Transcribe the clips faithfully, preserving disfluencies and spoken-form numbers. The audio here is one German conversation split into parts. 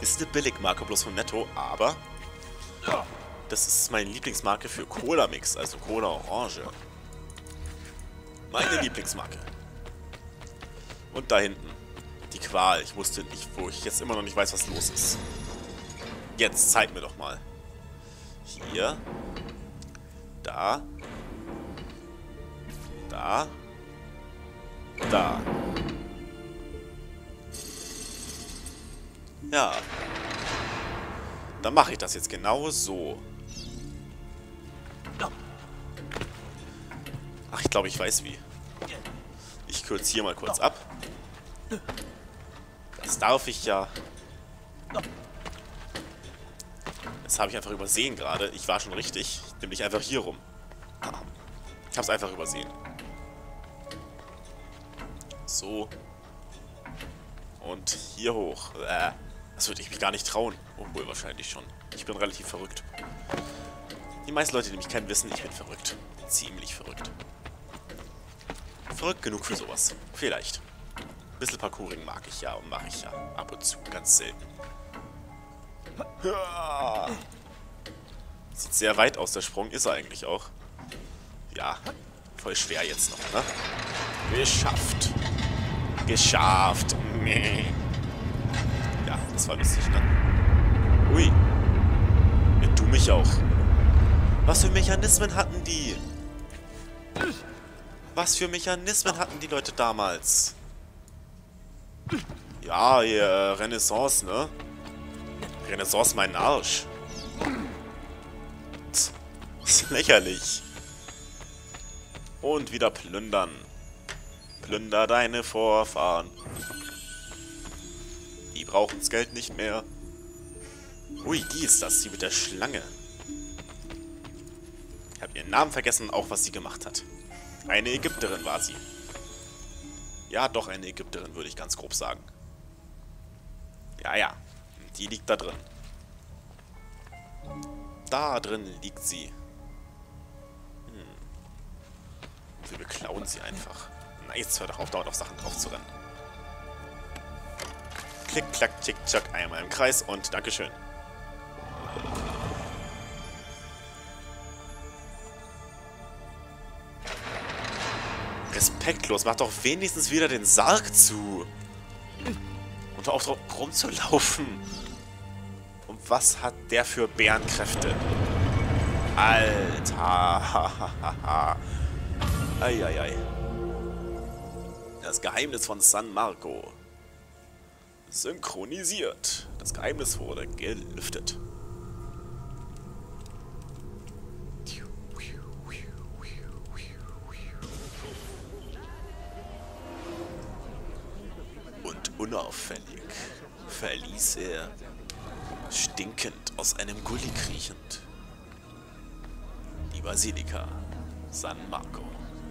Ist eine Billigmarke bloß von Netto, aber das ist meine Lieblingsmarke für Cola-Mix, also Cola Orange. Meine Lieblingsmarke. Und da hinten. Die Qual. Ich wusste nicht, wo ich jetzt immer noch nicht weiß, was los ist. Jetzt, zeig mir doch mal. Hier. Da. Da. Da. Ja. Dann mache ich das jetzt genau so. Ach, ich glaube, ich weiß wie. Ich kürze hier mal kurz ab. Das darf ich ja. Das habe ich einfach übersehen gerade. Ich war schon richtig. Nämlich einfach hier rum. Ich habe es einfach übersehen. So. Und hier hoch. Äh, das würde ich mich gar nicht trauen. Obwohl, wahrscheinlich schon. Ich bin relativ verrückt. Die meisten Leute, die mich kennen, wissen, ich bin verrückt. Ziemlich verrückt. Verrückt genug für sowas. Vielleicht. Ein bisschen Parkouring mag ich ja und mache ich ja. Ab und zu, ganz selten. Sieht sehr weit aus, der Sprung ist er eigentlich auch. Ja, voll schwer jetzt noch, ne? Geschafft. Geschafft. Nee. Ja, das war lustig, ne? Ui. Ja, du mich auch. Was für Mechanismen hatten die? Was für Mechanismen hatten die Leute damals? Ja, hier, äh, Renaissance, ne? Renaissance meinen Arsch. Das ist lächerlich. Und wieder plündern. Plünder deine Vorfahren. Die brauchen das Geld nicht mehr. Ui, die ist das, die mit der Schlange. Ich habe ihren Namen vergessen, auch was sie gemacht hat. Eine Ägypterin war sie. Ja, doch eine Ägypterin, würde ich ganz grob sagen. Ja, ja. Die liegt da drin. Da drin liegt sie. Hm. Wir beklauen sie einfach. Na, jetzt hört doch auf, dauernd auf Sachen drauf zu rennen. Klick, klack, tick, tschack, einmal im Kreis und Dankeschön. Respektlos, mach doch wenigstens wieder den Sarg zu. Und hör auf drauf rumzulaufen. Und was hat der für Bärenkräfte? Alter. Eieiei. Das Geheimnis von San Marco. Synchronisiert. Das Geheimnis wurde gelüftet. Und unauffällig verließ er, stinkend aus einem Gully kriechend, die Basilika San Marco.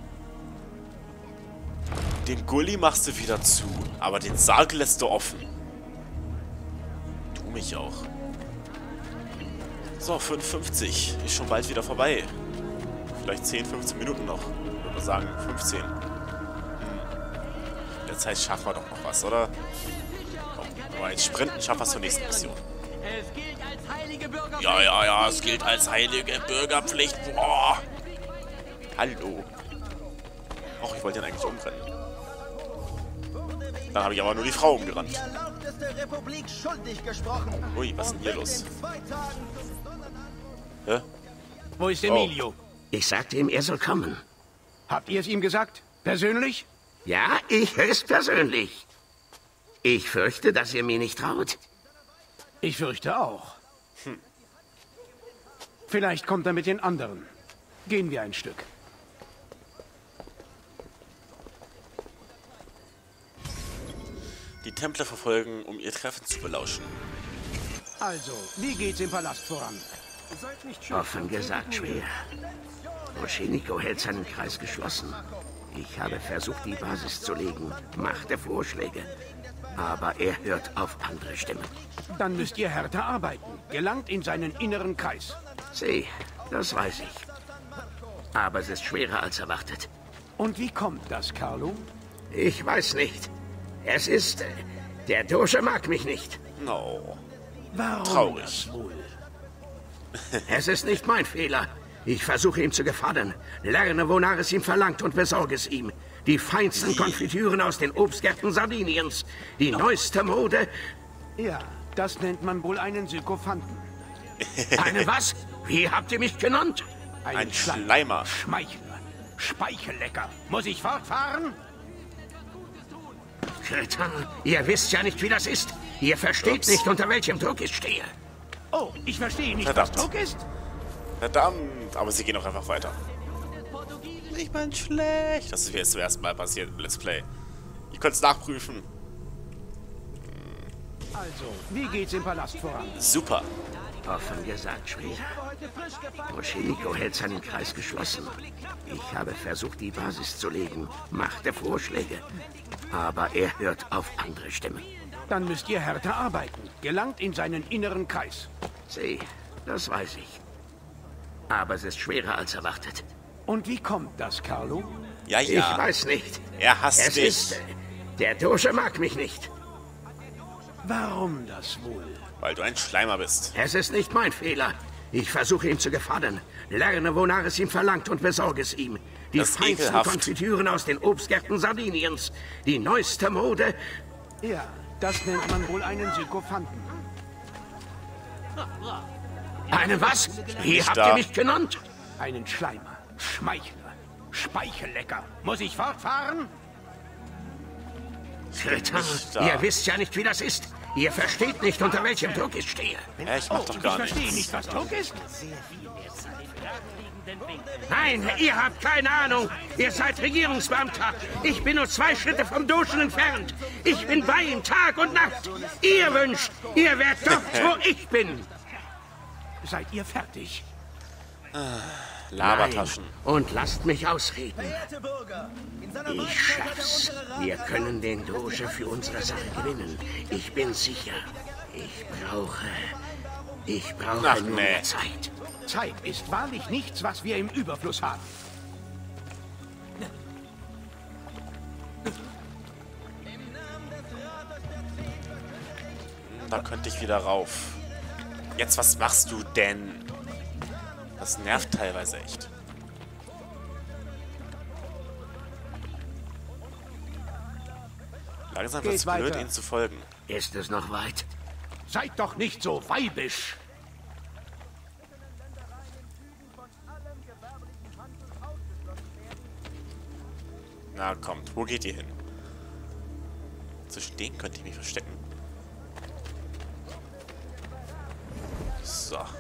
Den Gully machst du wieder zu, aber den Sarg lässt du offen. Du mich auch. So, fünf fünfzig. Ist schon bald wieder vorbei. Vielleicht zehn, fünfzehn Minuten noch. Ich würde sagen fünfzehn. Hm. In der Zeit schaffen wir doch noch was, oder? Komm, aber jetzt sprinten, schaffen wir es zur nächsten Mission. Ja, ja, ja, es gilt als heilige Bürgerpflicht. Boah. Hallo. Och, ich wollte den eigentlich umbrennen. Dann habe ich aber nur die Frau umgerannt. Ui, was ist denn hier los? Hä? Wo ist Emilio? Oh. Ich sagte ihm, er soll kommen. Habt ihr es ihm gesagt? Persönlich? Ja, ich höchstpersönlich. Ich fürchte, dass ihr mir nicht traut. Ich fürchte auch. Hm. Vielleicht kommt er mit den anderen. Gehen wir ein Stück. Die Templer verfolgen, um ihr Treffen zu belauschen. Also, wie geht's im Palast voran? Offen gesagt schwer. Oscheniko hält seinen Kreis geschlossen. Ich habe versucht, die Basis zu legen, machte Vorschläge. Aber er hört auf andere Stimmen. Dann müsst ihr härter arbeiten. Gelangt in seinen inneren Kreis. Sieh, das weiß ich. Aber es ist schwerer als erwartet. Und wie kommt das, Carlo? Ich weiß nicht. Es ist... Der Doge mag mich nicht. No. Warum traurig. das wohl? Es ist nicht mein Fehler. Ich versuche ihm zu gefallen. Lerne, wonach es ihm verlangt und besorge es ihm. Die feinsten Konfitüren aus den Obstgärten Sardiniens. Die neueste Mode. Ja, das nennt man wohl einen Sykophanten. Eine was? Wie habt ihr mich genannt? Ein Schleimer. Schmeichler. Speichellecker. Muss ich fortfahren? Kretan, ihr wisst ja nicht, wie das ist. Ihr versteht Ups. nicht, unter welchem Druck ich stehe. Oh, ich verstehe nicht, Verdammt. was Druck ist. Verdammt, aber sie gehen auch einfach weiter. Ich bin schlecht. Das ist mir jetzt zum ersten Mal passiert im Let's Play. Ich konnte es nachprüfen. Also, wie geht's im Palast voran? Super. Offen gesagt, schwer. Moscheniko hält seinen Kreis geschlossen. Ich habe versucht, die Basis zu legen, machte Vorschläge. Aber er hört auf andere Stimmen. Dann müsst ihr härter arbeiten. Gelangt in seinen inneren Kreis. Sieh, das weiß ich. Aber es ist schwerer als erwartet. Und wie kommt das, Carlo? Ja, Ich ja. weiß nicht. Er hasst Es dich. ist... äh, Der Doge mag mich nicht. Warum das wohl? Weil du ein Schleimer bist. Es ist nicht mein Fehler. Ich versuche ihm zu gefallen. Lerne, wonach es ihm verlangt und besorge es ihm. Die Das ist feinsten ekelhaft. Konfitüren aus den Obstgärten Sardiniens. Die neueste Mode. Ja, das nennt man wohl einen Sykophanten. Eine was? Wie Nicht habt da. ihr mich genannt? Einen Schleimer. Schmeichler. Speichellecker. Muss ich fortfahren? Kretan, Nicht da. ihr wisst ja nicht, wie das ist. Ihr versteht nicht, unter welchem Druck ich stehe. Ja, ich mach Oh, doch ich gar verstehe nichts. nicht, was Druck ist. Nein, ihr habt keine Ahnung. Ihr seid Regierungsbeamter. Ich bin nur zwei Schritte vom Dogen entfernt. Ich bin bei ihm Tag und Nacht. Ihr wünscht, ihr wärt dort, wo ich bin. Seid ihr fertig? Labertaschen. Nein. Und lasst mich ausreden. Ich schaff's. Wir können den Doge für unsere Sache gewinnen. Ich bin sicher. Ich brauche... Ich brauche Ach, nur nee. mehr Zeit. Zeit ist wahrlich nichts, was wir im Überfluss haben. Da könnte ich wieder rauf. Jetzt, was machst du denn? Das nervt teilweise echt. Langsam wird es Geht blöd, weiter. ihnen zu folgen. Ist es noch weit? Seid doch nicht so weibisch. Na kommt, wo geht ihr hin? Zwischen denen könnte ich mich verstecken. So.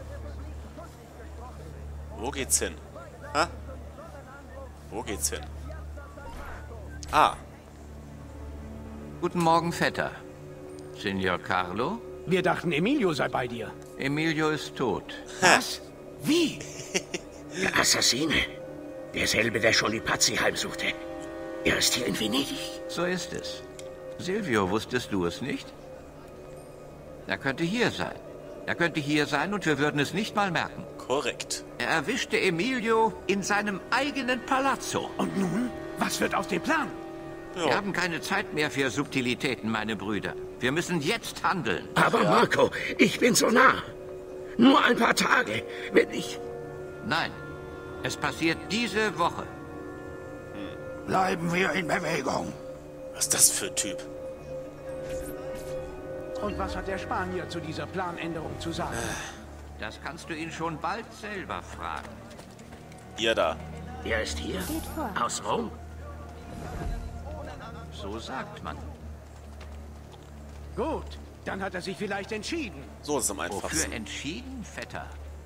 Wo geht's hin? Ha? Wo geht's hin? Ah, Guten Morgen, Vetter. Signor Carlo? Wir dachten, Emilio sei bei dir. Emilio ist tot. Was? Wie? Der Assassine. Derselbe, der schon die Pazzi heimsuchte. Er ist hier in Venedig. So ist es. Silvio, wusstest du es nicht? Er könnte hier sein. Er könnte hier sein und wir würden es nicht mal merken. korrekt. Er erwischte Emilio in seinem eigenen Palazzo. Und nun? Was wird aus dem Plan? Wir Ja. haben keine Zeit mehr für Subtilitäten, meine Brüder. Wir müssen jetzt handeln. Aber Marco, ich bin so nah. Nur ein paar Tage, wenn ich... Nein, es passiert diese Woche. Bleiben wir in Bewegung. Was ist das für ein Typ? Und was hat der Spanier zu dieser Planänderung zu sagen? Das kannst du ihn schon bald selber fragen. Ihr da. Er ist hier? Aus Rom? So sagt man. Gut, dann hat er sich vielleicht entschieden. So ist es am Wofür einfachsten. entschieden, Vetter?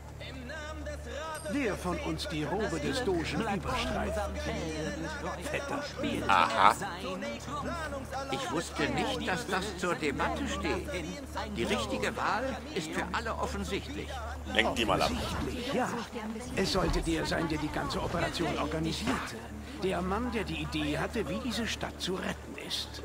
Wer von uns die Robe des Dogen überstreitet? Fetter Spiel. Aha. Ich wusste nicht, dass das zur Debatte steht. Die richtige Wahl ist für alle offensichtlich. Lenk die mal ab. Offensichtlich, ja. Es sollte der sein, der die ganze Operation organisierte. Der Mann, der die Idee hatte, wie diese Stadt zu retten ist.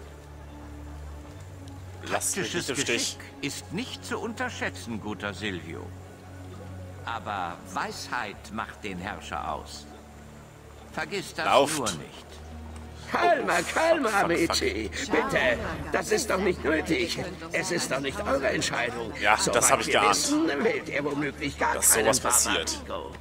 Lasst mich Taktisches nicht im Stich. Geschick ist nicht zu unterschätzen, guter Silvio. Aber Weisheit macht den Herrscher aus. Vergiss das Lauft. nur nicht. Kalma, kalma, Amici. Bitte, das ist doch nicht nötig. Es ist doch nicht eure Entscheidung. Ja, Soweit das habe ich wir geahnt. Wissen, wählt er womöglich gar Dass keinen sowas passiert.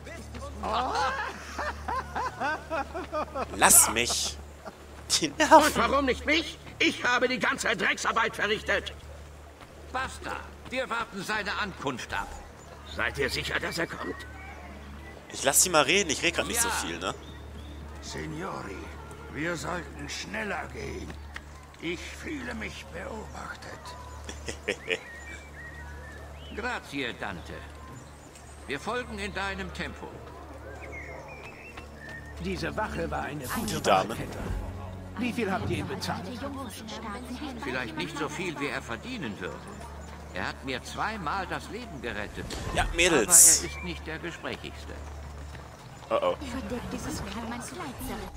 Barbarigo. Lass mich. Die Und Nerven. warum nicht mich? Ich habe die ganze Drecksarbeit verrichtet. Basta, wir warten seine Ankunft ab. Seid ihr sicher, dass er kommt? Ich lass sie mal reden. Ich rede gerade nicht so viel, ne? Signori, wir sollten schneller gehen. Ich fühle mich beobachtet. Grazie, Dante. Wir folgen in deinem Tempo. Diese Wache war eine gute Dame. Wache, Vetter. Wie viel habt ihr ihm bezahlt? Vielleicht nicht so viel, wie er verdienen würde. Er hat mir zweimal das Leben gerettet. Ja, Aber er Mädels. ist nicht der Gesprächigste. Oh oh. Verdeckt dieses Kerl mein Kleid.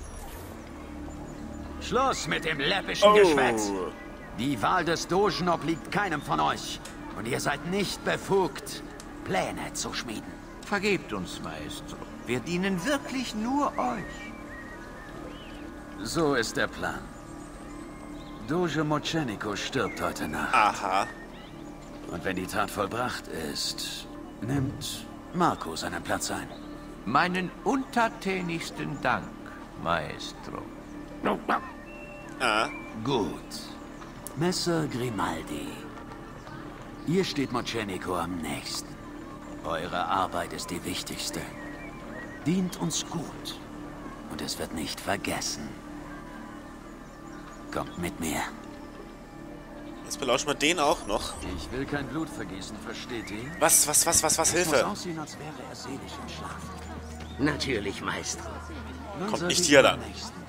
Schluss mit dem läppischen Oh. Geschwätz. Die Wahl des Dogen obliegt keinem von euch. Und ihr seid nicht befugt, Pläne zu schmieden. Vergebt uns, Maestro. Wir dienen wirklich nur euch. So ist der Plan. Doge Mocenico stirbt heute Nacht. Aha. Und wenn die Tat vollbracht ist, nimmt Marco seinen Platz ein. Meinen untertänigsten Dank, Maestro. Ah. Gut. Messer Grimaldi. Ihr steht Mocenico am nächsten. Eure Arbeit ist die wichtigste. Dient uns gut. Und es wird nicht vergessen. Kommt mit mir. Jetzt belauschen wir den auch noch. Ich will kein Blut vergießen, versteht ihr? Was, was, was, was, was, Es muss Hilfe? aussehen, als wäre er selig im Schlaf. Natürlich, Maestro. Dann Kommt seid nicht ihr hier am dann. nächsten.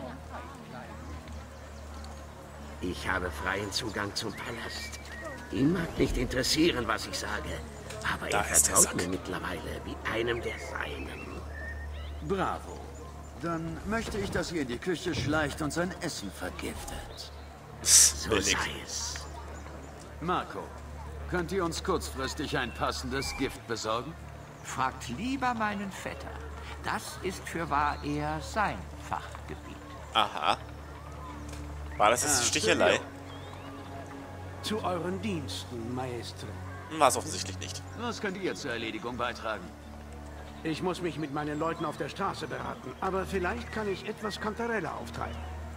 Ich habe freien Zugang zum Palast. Ihn mag nicht interessieren, was ich sage. Aber Da er ist der vertraut Sack. mir mittlerweile wie einem der Seinen. Bravo. Dann möchte ich, dass ihr in die Küche schleicht und sein Essen vergiftet. So Billig. sei es. Marco, könnt ihr uns kurzfristig ein passendes Gift besorgen? Fragt lieber meinen Vetter. Das ist fürwahr eher sein Fachgebiet. Aha. War das jetzt Ah, die Stichelei? Zu euren Diensten, Maestro. War es offensichtlich nicht. Was könnt ihr zur Erledigung beitragen? Ich muss mich mit meinen Leuten auf der Straße beraten, aber vielleicht kann ich etwas Kantarelle auftreiben.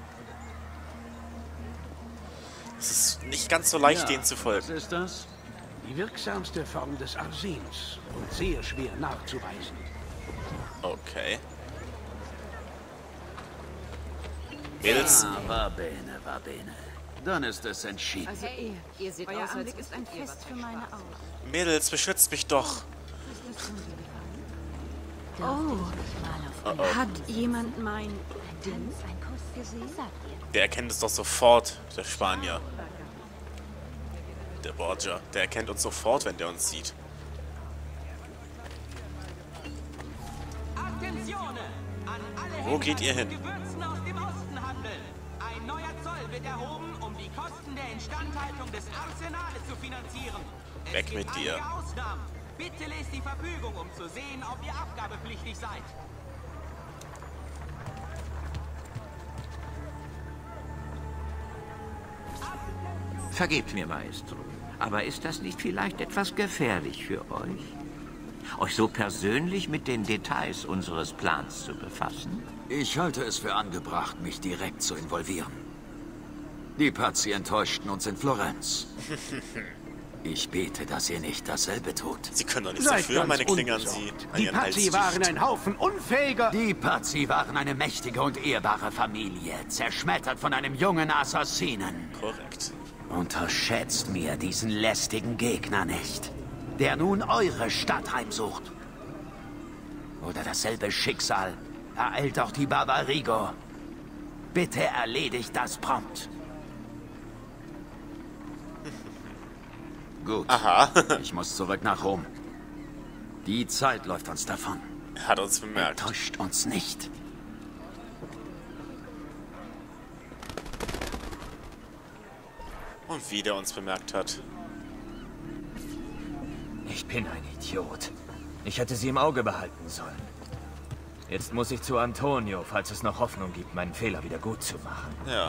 Es ist nicht ganz so leicht, Ja, denen zu Was folgen. ist das? Die wirksamste Form des Arsens und sehr schwer nachzuweisen. Okay. Mädels, Ah, va bene, va bene. Dann ist es entschieden. Also ihr, ihr seht aus, als ist ein Fest für meine Augen. Mädels, beschützt mich doch. Oh, hat jemand mein Ding? Ein Kuss gesehen? Der erkennt es doch sofort, der Spanier. Der Borgia. Der erkennt uns sofort, wenn der uns sieht. Wo geht ihr hin? Gewürzen aus dem Osten handeln. Ein neuer Zoll wird erhoben, um die Kosten der Instandhaltung des Arsenales zu finanzieren. Es Weg gibt mit dir. einige Ausnahmen. Bitte lest die Verfügung, um zu sehen, ob ihr abgabepflichtig seid. Vergebt mir, Maestro. Aber ist das nicht vielleicht etwas gefährlich für euch? Euch so persönlich mit den Details unseres Plans zu befassen? Ich halte es für angebracht, mich direkt zu involvieren. Die Pazzi enttäuschten uns in Florenz. Ich bete, dass ihr nicht dasselbe tut. Sie können doch nichts Seid dafür, ganz meine Klinge an sie. unbesorgt. An Die ihren Hals Pazzi waren sticht. ein Haufen unfähiger... Die Pazzi waren eine mächtige und ehrbare Familie, zerschmettert von einem jungen Assassinen. Korrekt. Unterschätzt mir diesen lästigen Gegner nicht, der nun eure Stadt heimsucht. Oder dasselbe Schicksal ereilt auch die Barbarigo. Bitte erledigt das prompt. Gut. Aha. Ich muss zurück nach Rom. Die Zeit läuft uns davon. Er hat uns bemerkt. Täuscht uns nicht. Und wie der uns bemerkt hat. Ich bin ein Idiot. Ich hätte sie im Auge behalten sollen. Jetzt muss ich zu Antonio, falls es noch Hoffnung gibt, meinen Fehler wieder gut zu machen. Ja.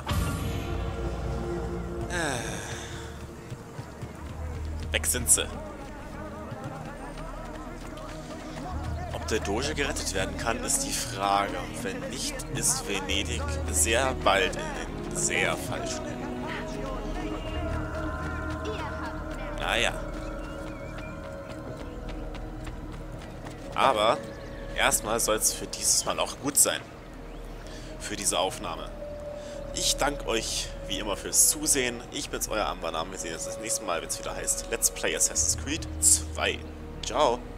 Weg sind sie. Ob der Doge gerettet werden kann, ist die Frage. Wenn nicht, ist Venedig sehr bald in den sehr falschen Händen. Naja. Aber erstmal soll es für dieses Mal auch gut sein. Für diese Aufnahme. Ich danke euch wie immer fürs Zusehen. Ich bin's, euer Ambanam. Wir sehen uns das nächste Mal, wenn es wieder heißt Let's Play Assassin's Creed zwei. Ciao.